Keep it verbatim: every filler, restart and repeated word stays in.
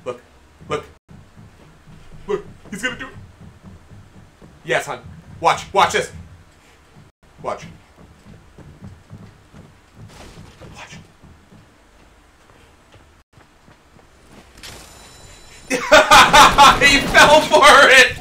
Look. Look. Look. He's gonna do it. Yes, hon. Watch. Watch this. Watch. Watch. He fell for it!